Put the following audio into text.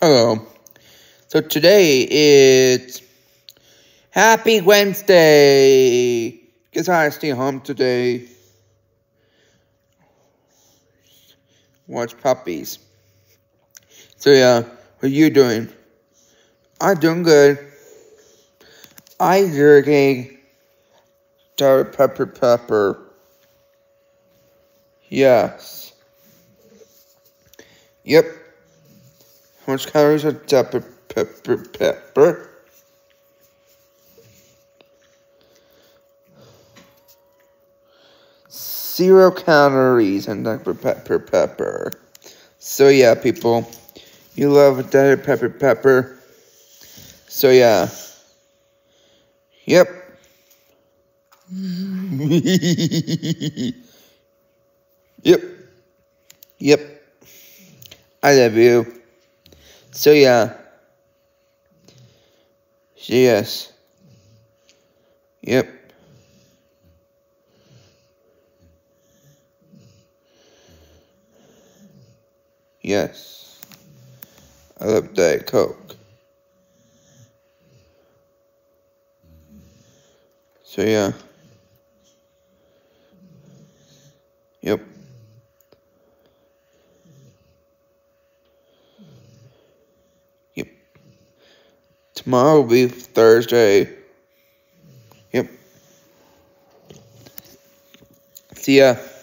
Hello. So today it's Happy Wednesday. Guess I stay home today. Watch puppies. So yeah, what are you doing? I'm doing good. I'm drinking Dr. Pepper. Yes. Yep. How much calories are Dr. Pepper? 0 calories on Dr. Pepper. So yeah, people, you love Dr. Pepper. So yeah. Yep. Yep. I love you. So yeah. Yes. Yep. Yes. I love Diet Coke. So yeah. Yep. Yep. Tomorrow will be Thursday. Yep. See ya.